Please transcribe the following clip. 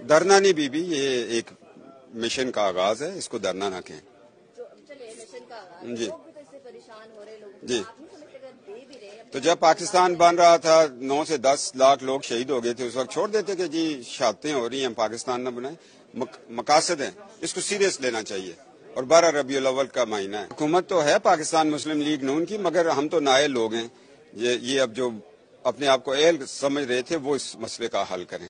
धरना नहीं बीबी, ये एक मिशन का आगाज है, इसको धरना ना कहें। चलिए मिशन का आगाज, जी लोग भी तो इससे परेशान हो रहे, लोग जी। आप नहीं समझते अगर दे भी रहे? तो जब पाकिस्तान बन रहा था 9 से 10 लाख लोग शहीद हो गए थे, उस वक्त छोड़ देते कि जी शहादतें हो रही हैं, पाकिस्तान न बनाए। मकासद है, इसको सीरियस लेना चाहिए। और 12 रबीउल अव्वल का महीना है। हुकूमत तो है पाकिस्तान मुस्लिम लीग नून की, मगर हम तो नाए लोग हैं। ये अब जो अपने आप को एहल समझ रहे थे वो इस मसले का हल करें।